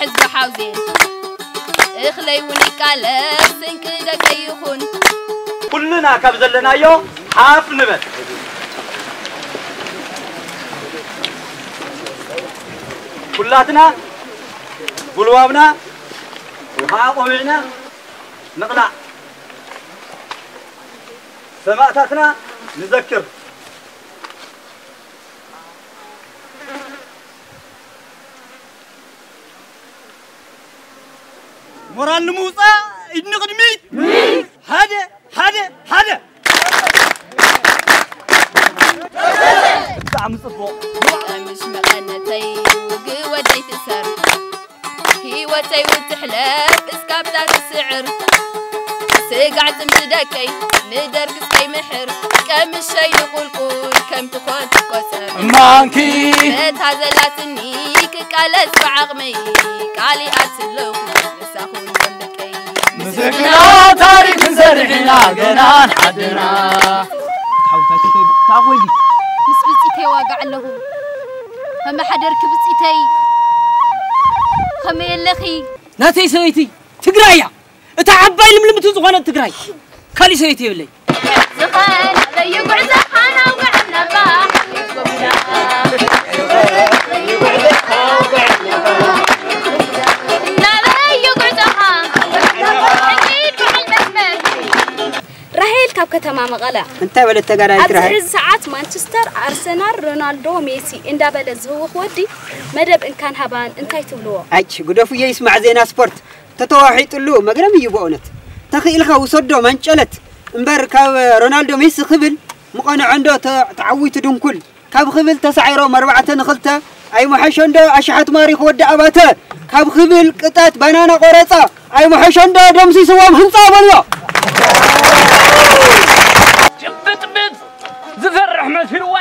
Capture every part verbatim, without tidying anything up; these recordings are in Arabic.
بحوزين اخلي ونكالب سنك دقي يخون كلنا كبزلنا يو حاف نبت كلاتنا قلوابنا وحاقوعنا نقلع سماعتاتنا نذكر مورال نموصا إدن قدمي هذا هذا هذا تعم صفو مش مغنتي وقوتي تسر هيوتي وتحلف اسكابتات السعر سقعت مجدكي ندرك سكي محر كم الشي نقول قول كم تخون تكسر مانكي تهزلاتني كالس بعقمي كالي أتلوك لساخون جنبكي مسكنا تاريخ نزرعنا قنان حدنا تاخوي مس بصيتي واقع له هم حدر كبصيتي خمي لخي ناتي سويتي تقرايا تعباي لملم تزغونه تقراي كالي سويتي بلي زخان زي قعزه انا وقعنا باح راهيل كاب كتما مقاله انت ولا تقراي تراهي ابز ساعات مانشستر ارسنال رونالدو ميسي اندا بلز هو ودي مدب ان كان هبان انتي تبلو ايش غدفو يسمع زينا سبورت تتوحيط له مغرم يبونت تخيلها وصدو منچلت امبر كاب رونالدو ميسي خبل مقنع عنده تعويت دنكل كاب خبل تسعيرو مربعه نخلته اي محشندو اشحت ماريخ ود اباته كاب خبل قطات بنانا قرصا اي محشندو دمسي سوام هنصا بلو جبت بيت زفرح مثلوا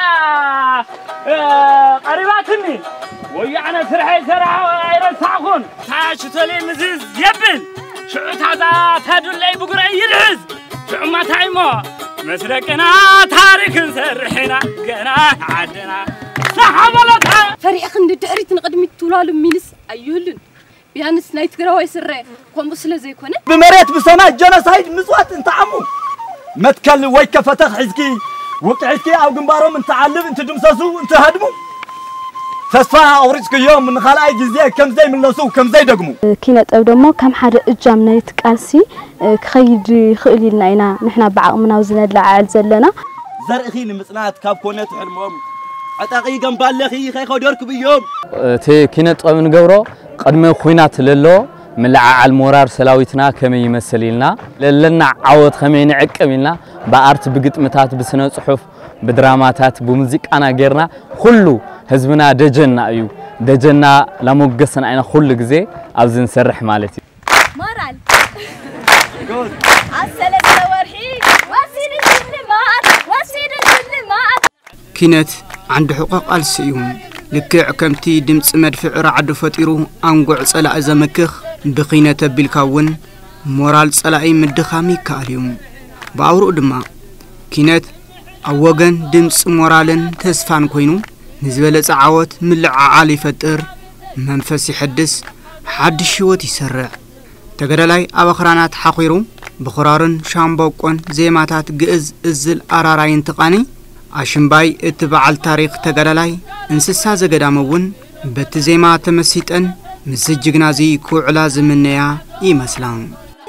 قريباتني ويعنا فرحي ترى يرتاحون تاش تلي مزز يبل شو هذا تدل لي بقرا يلهز شو ما تايمو مسرقنا تاريخ نسرحنا قنا عدنا صحبلتها فريق خند دعريت نقدمي تولال مينس ايولن بيانس نايت غراوي سره قوم بسله زي كونه بمريت بسماء جنوسايد مصوات انت عمو ما تكلم ويك فتح حزكي وقعتكي او جنبارهم انت علب انت دمسسو انت هدمو تسفا اوريسك يوم من خلاي جزيه كم زي من لسو كم زي دغمو كينت او دمو كم حدا اجام نايت قالسي كخيد خيليلنا اينا نحنا بعقمنا وزندلا عال زلنا زرخي نمصنات كاب كونت حلمهم عطاقي جنبالخي خي خدرك بيوم تي كينت او نغبرو قدم خوينات للو ملعا المورار سلاويتنا كم يمثليلنا للنا عوض خمي نعقميلنا بارت بغطمتات بسنه صحف بدراماتات بموزيقانا غيرنا كله حزبنا دجنا ايو دجنا لموغسن اينا كل غزي ابزن سرح مالتي مورال جود عسلت ورحي وسيد الجلمات وسيد الجلمات كينت عند حقوق السيوم لكع كمتي دمص مدفع رعد فطيرو انغع صلاء زمكخ بخينه بالكاون مورال صلاء مدخامي كاليوم باورو دما كينت اوغن دمص مورالن تسفان كوينو نزبله صعوت ملع عالي فطر منفس يحدث حدش هوت يسرع تغدلاي ابخرانات حقيرو بخرارن شامبوقون زيماتات گئز ازل اراراين تقاني اشمباي اتبعال تاريخ تغدلاي انسسا زغدامون بتزيما تمسيطن مسجغنازي كوعلا زمنيا يمسلان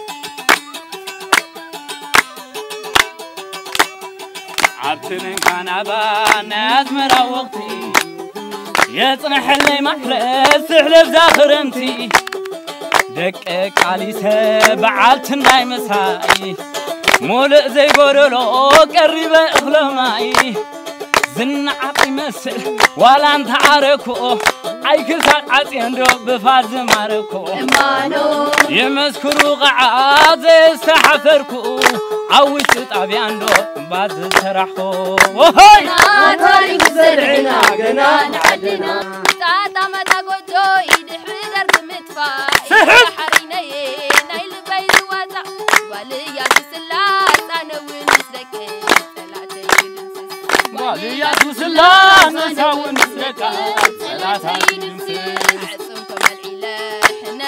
عبتن كان ابا ناس مرا وقتي يصنح لي محرس حلف زاخرمتي دقق علي سبعالتنا يمساي مولئ زي غورلو قريبه اخلماي زنعق يمسل ولا انت عاركو عيكساق عصيندو بفاز ماركو امانو يمسكرو قعاد استحفركو عويت طابياندو باز سرحو وهي تاريخ زرعنا قنا نعدنا تاتا متا غوجو يدحر درك متفا حريني نايل بيد وازع وليا بسلاس انا ونسلك ثلاثه يدنسس وليا بسلاس انا ونسلك ثلاثه يدنسس عصمكم الاله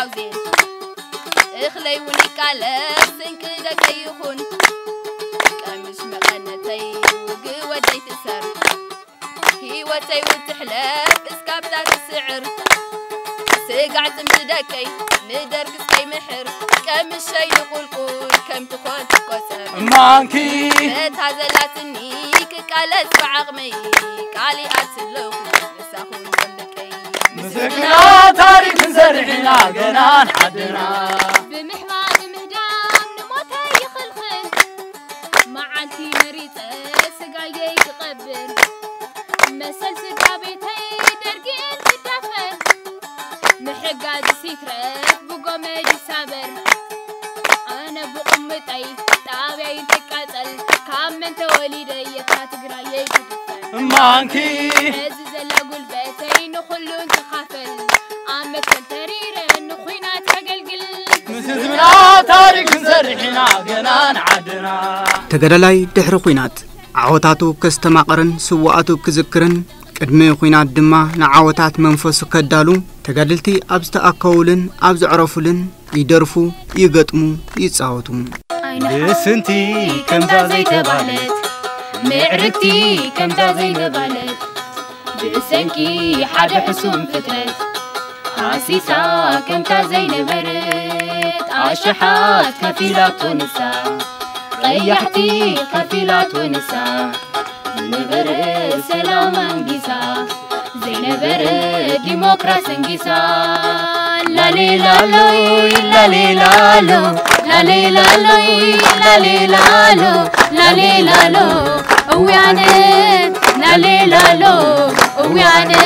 عاوزين اخلي ونقالب سنك دقي يخون كمش مغنتي وقودي تسر هيوتي وتحلب اسكابتات السعر سقعت مدكي ندرك سكي محر كم الشي نقول قول كم تخون تكسر مانكي تهزلاتني كقالت بعقمي قالي اتلوك نساخون جنبكي مسكنا تاريخ زرعنا قنان حدنا بمحمى بمهدام نموتي يخلخل معانتي مريضة سقايي تقبل مسل سقابيتي درقين تدفن محقاد سيترك بقومي سابر أنا بقمتي تابعي تكاتل كامن توليدي يكاتقراي تدفن مانكي عزيز الأقول بيتي نخلون تخافل عمك التريرة نخوينا تقلقل مسزمنا تاريخ زرعنا قنان عدنا تقدلاي دحر خوينات عوتاتو كستماقرن سواتو كذكرن قدمي خوينات دما نعوتات منفسو كدالو تقدلتي أبست أكولن أبز عرفولن يدرفو يقطمو يتصاوتو بسنتي كم زي تبالت معركتي كم زي نبالت بسنكي حد حسوم فترت عسيسا كم زي نبرت عشحات كفيلات ونساء ريحتي كفيلات ونساء نبرت سلام انقسا زي نبرت ديمقراسي انقسا لا لي لا لوي لا لي لا لو لا لي لا لوي لا لي لا لو لا لي لا لو ويانا لا لي لا لو ويانا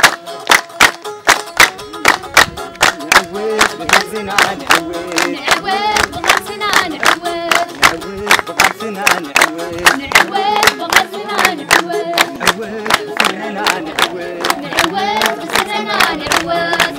نعوز بغزنا نعوز نعوز بغزنا نعوز نعوز بغزنا نعوز نعوز بغزنا نعوز نعوز بغزنا نعوز نعوز بغزنا نعوز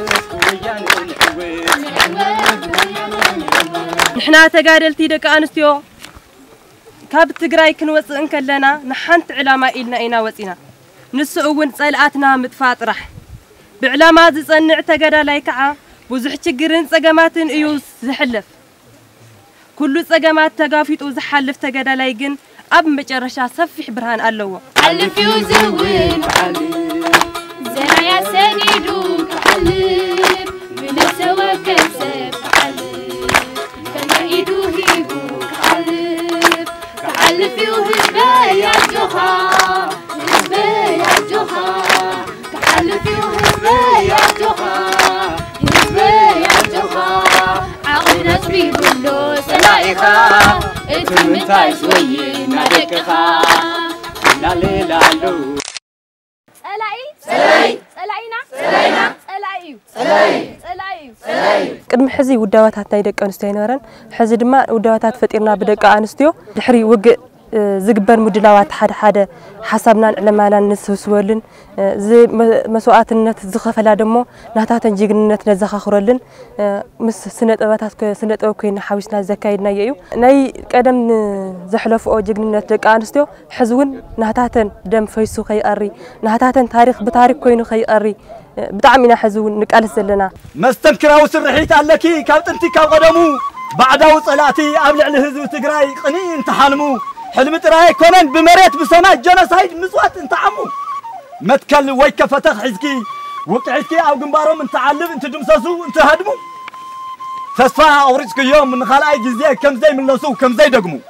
نحنا تقادلتي دك أنستيو كاب تقراي كنوصل كلنا نحنت علامة إلنا إنا وصينا نسقون صلاتنا متفاطرح بعلامات صنع تقادلاي كعا بزح تجرن صقماتن إيوس زحلف كل صقمات تقافيت وزحلف تقادلاي جن أب مجرشا صفح برهان اللو حلف يوزوين زرع يا سنيدو حلف من سوا كسب حلف كما يدو هيبو حلف حلف يوهبا يا جوخا هبا يا جوخا حلف يوهبا يا جوخا هبا يا جوخا عقل نسبي كله سلايخا اتمنتاي شوي ما دكخا لا لي لا لو سلاي سلاي سلاينا سلاينا سلايو سلاي سلايو سلاي قدم حزي وداواتات ناي دق أنستيو نورن حزي دما وداواتات فطيرنا بدق أنستيو دحري وق زقبر مدلاوات حد حد حسبنا علمانا نسوسولن زي مسواتنت زخفلا دمو ناتاتن جيغنت نزخخرلن مس سنت اباتات سنت او كاين حاوسنا زكايدنا ييو ناي قدم زحلف او جيغنت دق انستيو حزون ناتاتن دم فيسو خيقري ناتاتن تاريخ بتاريخ كوينو خيقري بطعمنا حزون نقالس زلنا مستنكراو سرحيت عليكي كاب طنتي كاب قدمو بعداو صلاتي ابلع لحزب تግራይ قنين تحالمو حلم تراي كونن بمريت بسماء جنوسايد مصوات انت عمو متكل ويك فتح حزكي وقعتكي او جنبارهم انت علب انت دمسسو انت هدمو تسفا اوريسك يوم من خلاي جزيه كم زي من لسو كم زي دغمو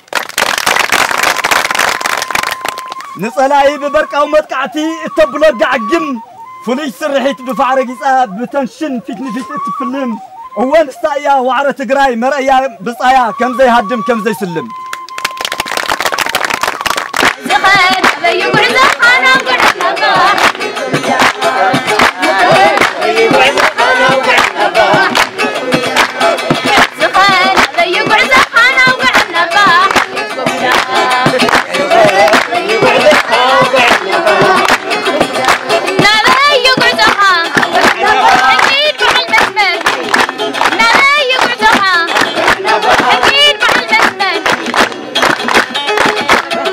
نصلاي ببرقاو متقعتي اتبلو قعجم فلي سرحيت بفعرقيصا بتنشن فيتني فيت تفلم هو نستايا وعرة تግራይ مرأيا بصايا كم زي هدم كم زي سلم زخان بيقول زخان وقعنا باح زخان بيقول زخان وقعنا باح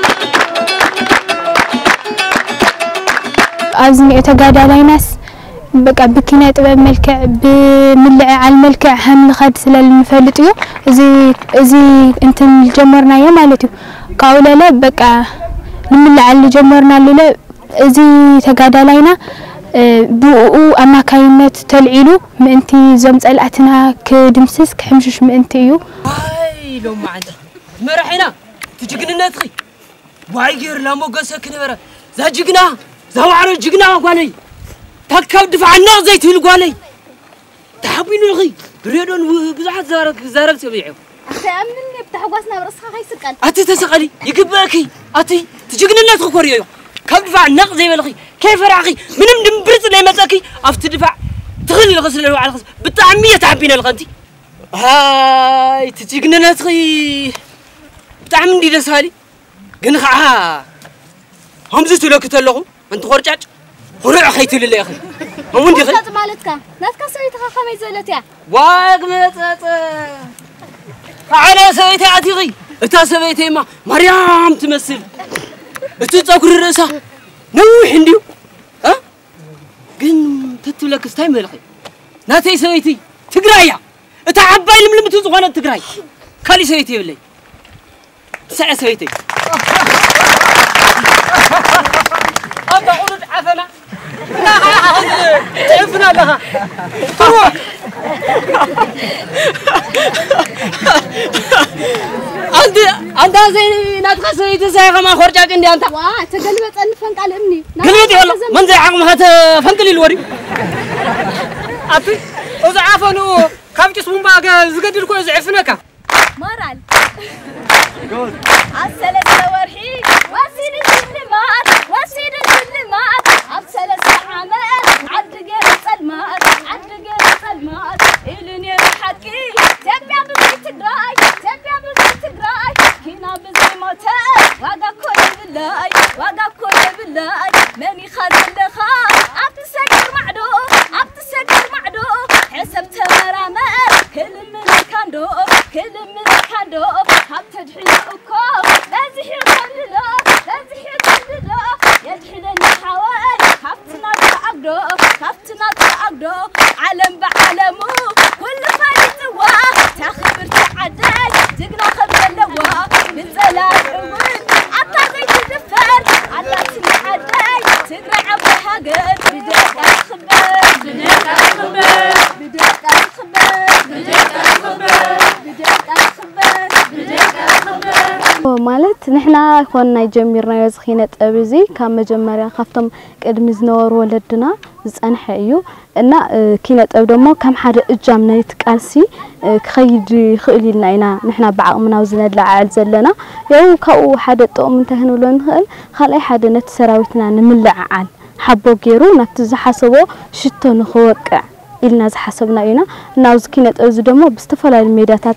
أزمي تجادليناس بقى بكينا طبعا ملكع بملع على الملكع هم نخد سلال نفلطيو زي زي انت جمرنا يا مالتي قاوله لا بقى نملع اللي جمرنا له زي تقادلاينا بؤو اماكاينت تلعيلو منتي زم صلاتنا كدمسس كحمشش منتيو واي لو ما عندك مرحنا تجقننا تخي واي غير لا موغسك نبره ذا جقنا ذا وعرو جقنا قالي تكب دفعنا زيت القالي تحبين الغي ريدون بزحت زارك زارك سبيعو اخي امنني بتحواسنا برسخه هاي سقل اتي تسقلي يقباكي اتي تجقننا تخوريو كم دفع نق زي ملخي كيف راقي منم دمبرت لي مساكي افت دفع تغلي الغسل لو على الغسل بطعميه تحبين الغنتي هاي تجقننا تخي بطعم ندي دسالي كن خا همزه لك تلخو انت خرجاج خرع خيت لي يا اخي وين دي خي مالتك ناتك سويتها خمي زلتيا واق متت انا سويتها عتيغي اتا سويتي ما مريم تمثل اتتصقر راسها نوح انديو ها كن تتلك ستاي ملخي ناتي سويتي تግራያ اتا عباي لملم تزغونه تግራይ كالي سويتي بلي ساعه سويتي أنت قلت عفنا لا تعفنا لها تروح أنت أنت زي ناتخ سويت زي ما خرجت عندي أنت واه تقلبت أن فنقل ابني قلبتي والله من زي عقم هات فنقل الوري أتي إذا عفنوا كم جسمهم بقى زقدر كويس عفناك مارال عسلت ورحي وسيد الظلمات وسيد الظلمات عسلت عمال عد قرص الماء عد قرص الماء إلني بحكي تبع بزي تقراي تبع بزي تقراي كنا بزي موتى وقا كل بالله وقا كل بالله ماني خازن لخا عبد السكر معدو عبد السكر معدو حسب ترامى كل من كاندو كل من كاندو تدحين أكو لازح يقول لا لازح يقول لا يدحين حوال كفتنا تعقدو كفتنا تعقدو علم بعلمو كل خالي سوا تخبر تعدل تقنا خبر اللوا من زلال أول عطا زي تدفر على تنعدل تقرا عبها قد بديك الخبر بديك الخبر بديك الخبر بديك الخبر بديك الخبر ማለት ንሕና ኮንና ጀሚርናዮ ዝኺነት ኣብዚ ካብ መጀመርያ ካብቶም ቅድሚ ዝነበሩ ወለድና ዝጸንሐ እዩ እና ኪነጠብ ደሞ ከም ሓደ እጃም ናይቲ ቃልሲ ክኸይድ ይኽእል ኢልና ኢና ንሕና ብዓቕምና ዝነላዓል ዘለና ያው ካብኡ ሓደ ጥቕሚ እንታይ ክንብሎ ንኽእል ካልኣይ ሓደ ነቲ ሰራዊትና ንምልዓዓል ሓቦ ገይሩ ናብቲ ዝሓሰቦ ሽቶ ንኽወቅዕ ኢልና ዝሓሰብና ኢና እና ኣብዚ ኪነጠብ እዚ ደሞ ብዝተፈላለዩ ሜዳታት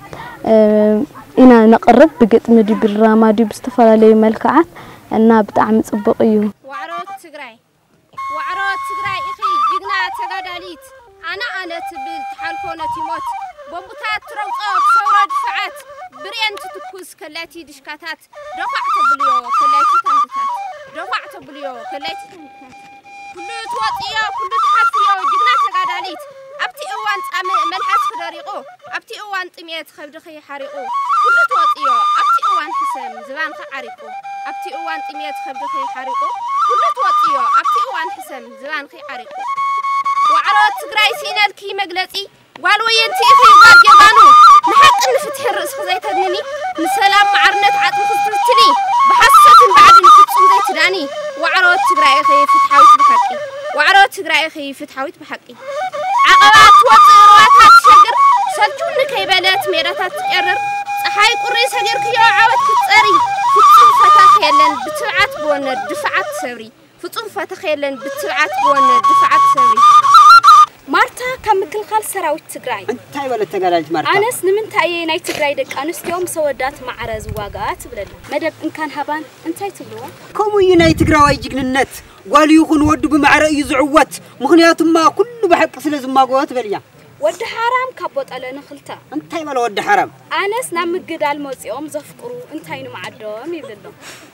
إنا نقرب بقت مدي بالراما دي باستفالة ملكعات أنا بتعمل صبقيو وعروت تجري وعروت تجري إخي جدنا تجادليت أنا أنا تبل تحالفونا تيموت بمبتات تروق أو ثورة دفعات بريان تتكوز كلاتي دشكاتات رفعت بليو كلاتي تنكتات رفعت بليو كلاتي تنكتات كل توطيا كل تحفيا جدنا تجادليت أبتي أوان أم ملحس خداريقو أبتي أوان تميت خبدخي حريقو كل توطيا أبتي أوان حسام زبان خعريقو أبتي أوان تميت خبدخي حريقو كل توطيا أبتي أوان حسام زبان خي حريقو وعرات تجري سينال كي مجلسي قالوا ينتي في بعض يبانو نحق نفتح الرأس خزاي تدني نسلام معرنة عطم خزتني بحسة بعد نفتح زي تداني وعرات تجري خي فتحوت بحقي وعرات تجري خي فتحوت بحقي عقبات وطيرات تشجر سلجون كيبلات ميراتات تقرر صحاي قري سجر كيو عاود كتصري فصوم فتخيلن بتبعات بونه دفعات سوري فصوم فتخيلن بتبعات بونه دفعات سوري مارتا كم كل خال سراوي تجراي انتي ولا تجراج مارتا أنس نمنتاي ناي تجراي دك أنس يوم سودات معرز واقعات بلد مدب إن كان هبان انتي تبلوا كم يناي تجراي جننت قال يخون ودو بمعرق يزعوت مخنيات ما كل بحق سلز ما قوات بليا ود حرام كبوت على نخلته انتي ولا ود حرام أنس نام قدال موز يوم زفقرو انتي نمعدهم يبلدو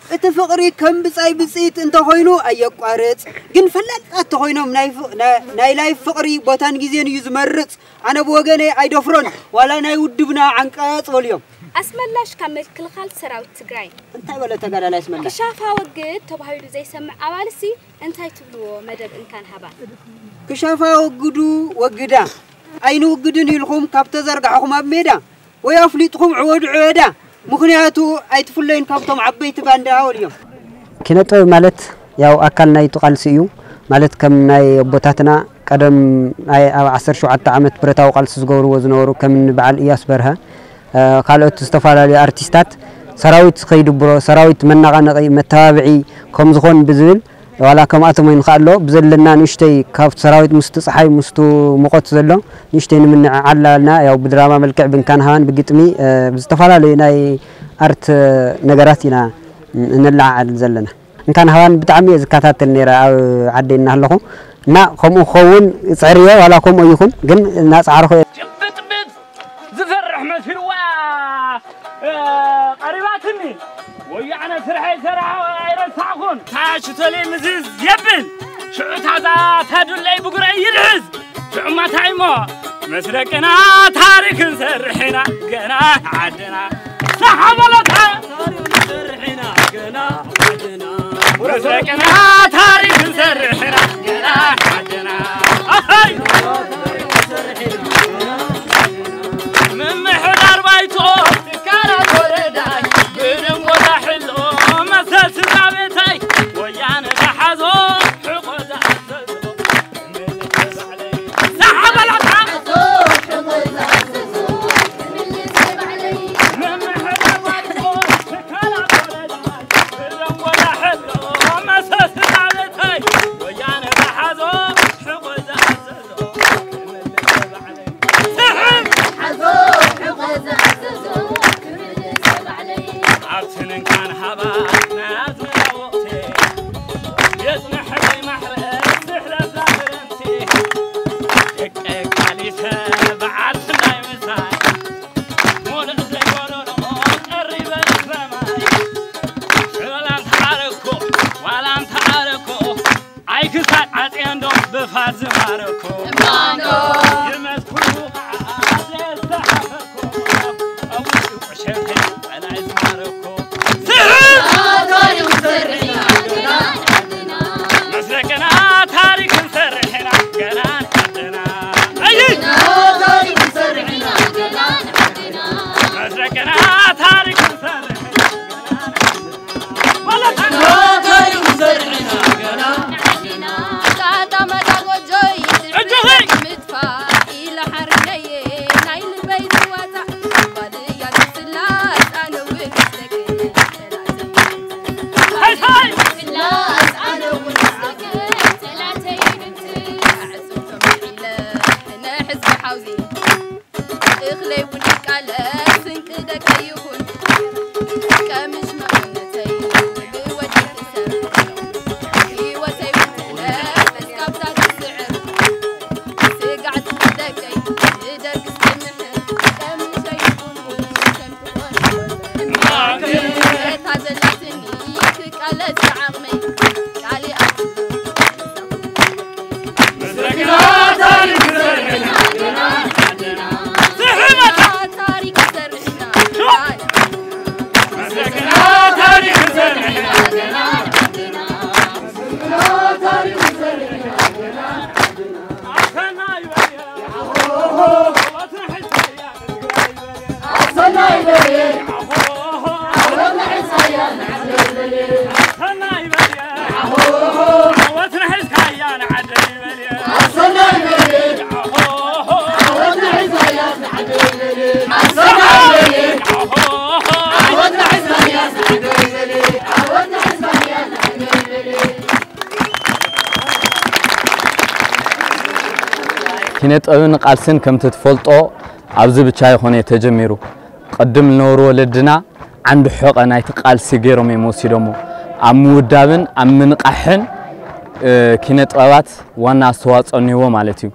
اتفقري كم بصاي بصيت انت خوينو ايقارص ግን ፈላጣት ሆይኖም ናይ ናይ ላይ ፍቅሪ ቦታን ጊዜን እዩ ዝመርጽ አነ በወገኔ አይደፍሮን ዋላ ናይ ውድብና አንቀጽ ወልዮም አስመላሽ ካመል ክልኻል ሰራዊት ትግራይ እንታይ በለ ተጋዳላ አስመላሽ ክሻፋ ወግድ ተባሂሉ ዘይሰምዕ አባልሲ እንታይ ትብልዎ መደብ እንካን ሃባ ክሻፋ ወግዱ ወግዳ አይኑ ወግድን ይልኩም ካብ ተዘርጋኹም ኣብ ሜዳ ወይ አፍሊጥኩም ዕወድ ዕወዳ ምክንያቱ አይትፍለይን ካብቶም ዓበይቲ ባንዳ ወልዮም ኪነጥበብ ማለት ያው አካል ናይ ተቃልሲ እዩ ማለት ከም ናይ ቦታትና ቀደም ናይ ዓሰርተ ሸውዓተ ዓመት ብረታው ቃልሲ ዝገብርዎ ዝነበሩ ከም በዓል ኢያስ በርሀ ካልኦት ዝተፋላለዩ አርቲስታት ሰራዊት ከይድብሮ ሰራዊት መናቃነቂ መተባብዒ ከም ዝኮን ብዝብል ዋላ ከምኣቶም ይንኻሎ ብዘለና ንሽተይ ካብ ሰራዊት ምስቲ ፀሓይ ምስቱ ሙቆት ዘሎ ንሽተይ ንምንዓላልና ያው ብድራማ መልክዕ ብንካን ብግጥሚ ብዝተፈላለዩ ናይ አርት ነገራት ኢና እንላዓል ዘለና እንካን ሃዋን ብጣዕሚ ዝካታተል ነራ ኣብ ዓደይና ኣለኹ እና ከምኡ ኸውን ፅዕርዮ ዋላ ከምኡ ይኹን ግን እናፃዕርኹ ብጥብጥ ዝፈርሕ መስልዋ قريباتني ويعنا فرحي سرعة يرسعكن تاشتلي مزيز يبل شعوت هذا تهدو اللي بقرأ يرهز شعو ما تايمو مسرقنا تاريخ سرحنا قنا عدنا صحب الله تاريخ سرحنا قنا عدنا مسرقنا تاريخ سرحنا قنا عدنا أهي من محضر بايتو تكارا تولداي بنم ولا حلو مسال سزابتاي ويان بحزو حقوز عززو من الجب علي سحب العطا حقوز عززو من الجب علي من محضر بايتو تكارا تولداي بنم ولا حلو مسال سزابتاي ويان بحزو حقوز عززو من الجب علي سحب حزو حقوز عززو عرفتن كان هبا ناس من وقتي يسمح لي محرق سحلة زهرنتي اك علي بعد لا يمساي مول زي قولوا قريب السماي ولا تحركو ولا تحركو اي كسات عطي عندهم بفاز ماركو مانو يمسكو عاد يستحقكو ابو وشفي انا اسماركو تاريخ سرحنا قنا مسرقنا تاريخ سرحنا قنا عدنا اي تاريخ سرحنا قنا مسرقنا تاريخ سرحنا والله تاريخ سرحنا قنا عدنا ساعة ما تاخذ جوي مدفع الى حرني نايل البيت وزع بدي السلاس انا ومسك هاي الناس انا ونسك ثلاثه بنتي اعزوكم بالله انا حزب حوزي اخلي ونك على سنك دك يكون كمش مغنتي بوجهك سر ايوتي ولا بس كبتات السعر سقعت ودكي درك السمح كمش يكون وشم تكون هذا اللي على زعمي علي مسرقنا تاريخ سرحنا قنا عدنا سحبنا تاريخ سرحنا مسرقنا تاريخ سرحنا قنا عدنا مسرقنا تاريخ سرحنا قنا عدنا عسنا يبيا وطرح السيا عسنا يبيا وطرح السيا عسنا يبيا وطرح السيا عدل يبيا عسنا يبيا وطرح السيا عدل يبيا عسنا يبيا وطرح السيا عدل يبيا وطرح السيا عدل يبيا كينت أبن قالسن كم تتفلطو عبز بتشاي خوني تجميرو قدم نور ولدنا عنده حق أنا يتقال سجيرو ميموسي دمو أمودابن أمن قحن كينت أوات وانا سوات أنيو مالتيو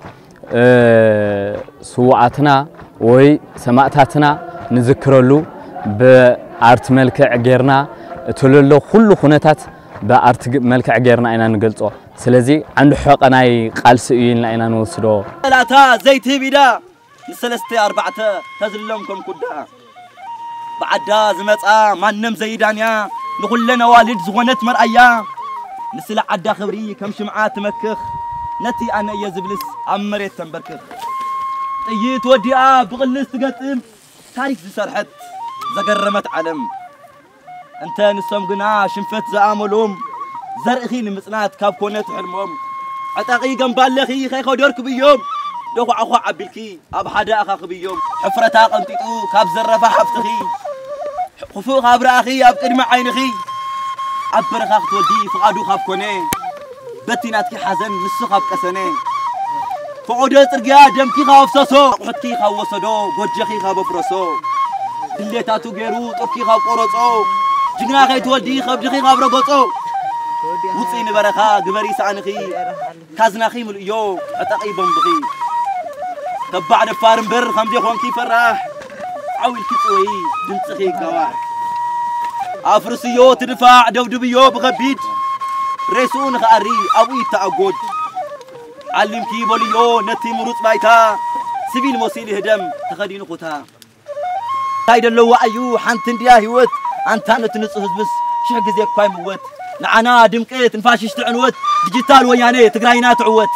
سواتنا وي سماعتنا نذكرلو بأرت ملك عجرنا تلولو كل خناتات بأرت ملكع غيرنا إنا نقلصو سلازي عنده حقناي قالس إينا إنا نوصلو ثلاثة زيت بيدا نسلستي أربعة تزلمكم كدا بعدا زمصا مانم زيدانيا نقولنا والد زغنت مرأيا نسلع عدا خبري كم شمعات مكخ نتي أنا يزبلس عمريت تنبركخ طيت وديا بغلس تقطم تاريخ زسرحت زقرمت علم انت نسوم قنا شنفت زاملهم زرقي نمصنات كاب كونت حلمهم عطاقي جنبالخي خي خدرك بيوم دو اخو عبلكي اب حدا اخا بيوم حفرتا قمطيطو كاب زرفه حفتخي خفو خبر اخي اب قدم عينخي عبرخ تولدي فقادو خاب كوني بتيناتك حزن نسو خاب قسنه فقودة ترجع دمكي خاف ساسو حتكي خاف وصدو بوجخي خاف برسو دليتاتو غيرو تركي خاف قرصو جنا خي تولدي خاف جخي خاف رغصو وصين برخا غبري سانخي كازناخي مليو عطقي بمبخي تبع دفارن بر خمدي خونكي فرح عويل كيصوي دمصخي غواح افرسيو تدفع دودبيو بغبيد ريسون خاري ابوي تاغود علم كي بوليو نتي مروت بايتا سبيل موسيل هدم تخدين قوتا تايدلو وايو حنت انديا هيوت انت نتنص حزبس شي غزي كاي موت نعنا دمقيت نفاشش تعنوت ديجيتال ويانه تግራይና تعوت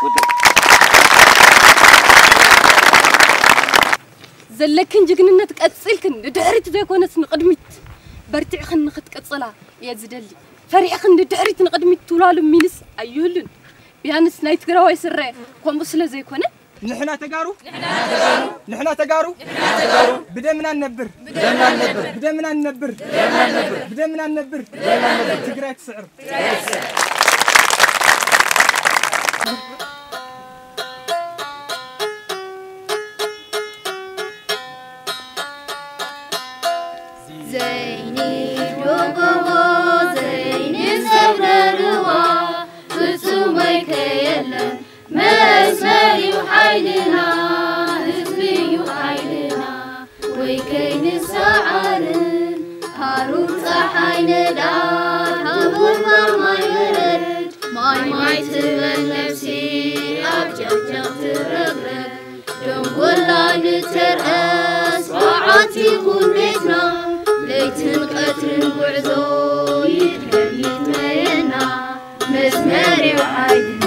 زلكن جግንነት ቀጽልክን ድሕሪት ዘይኮነስ ንቅድሚት በርቲዕኽን ንኽትቀጽላ የዝደሊ ፈሪዕኽን ድሕሪት ንቅድሚት ትውላሉ ሚንስ አዩልን بيانس نايت قراوي سرّي قوم بسلا زي كونه نحنا تجارو نحنا تجارو بدمنا ننبر بدمنا ننبر بدمنا ننبر بدمنا ننبر تقراك سعر زيني دوغو زيني سبرروا مسمري وحيلنا حزبي وحيلنا ويكين السعر هارون صحينا دا هبور ما يرد ماي ماي تبل نفسي أبجب جب ترقرق دم ولا نترأس وعاتي غربتنا ليتن قتل بعزو يتحب يتمينا مسمري وحيلنا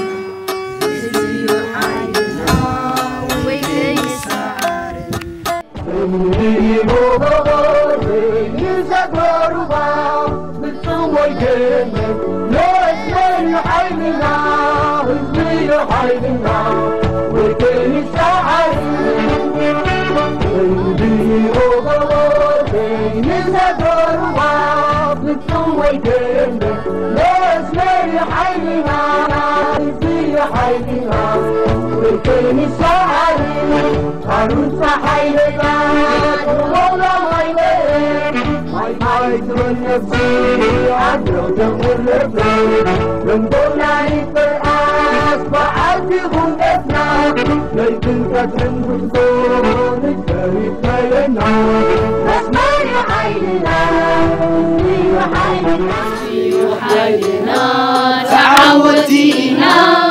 وكين السعر عروس حيلنا والله ما يمر ما يمر نفسي عدو جمهور الرفض من دون الفرقاس بعدي غنتنا ليكن كتن بطول الجريد ميلنا نسمر حيلنا وحيلنا وحيلنا تعودينا